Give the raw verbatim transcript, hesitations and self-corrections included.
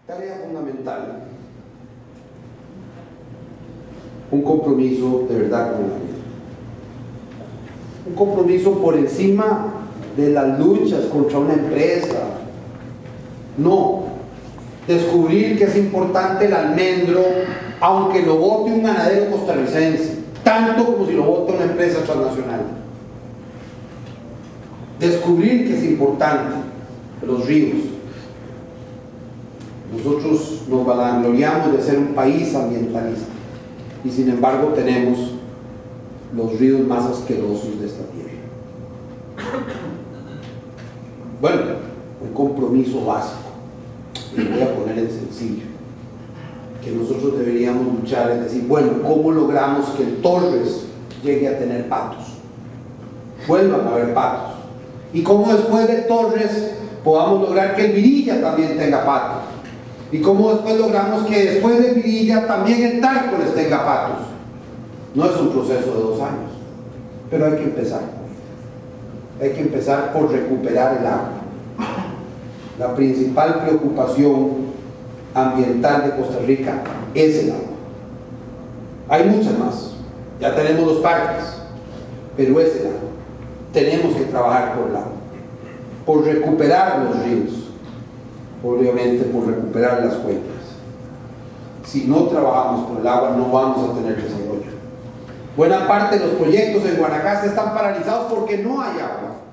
Tarea fundamental, un compromiso de verdad con la vida, un compromiso por encima de las luchas contra una empresa. No, descubrir que es importante el almendro, aunque lo vote un ganadero costarricense, tanto como si lo vote una empresa transnacional. Descubrir que es importante los ríos. Nosotros nos vanagloriamos de ser un país ambientalista y sin embargo tenemos los ríos más asquerosos de esta tierra. Bueno, un compromiso básico, y lo voy a poner en sencillo, que nosotros deberíamos luchar, es decir, bueno, ¿cómo logramos que el Torres llegue a tener patos? Vuelvan a haber patos. Y cómo después de Torres podamos lograr que el Virilla también tenga patos. Y cómo después logramos que después de Virilla también el Tárcoles tenga patos. No es un proceso de dos años, pero hay que empezar. Hay que empezar por recuperar el agua. La principal preocupación ambiental de Costa Rica es el agua. Hay muchas más. Ya tenemos los parques, pero es el agua. Tenemos que trabajar por el agua, por recuperar los ríos, obviamente por recuperar las cuencas. Si no trabajamos por el agua, no vamos a tener desarrollo. Buena parte de los proyectos en Guanacaste están paralizados porque no hay agua.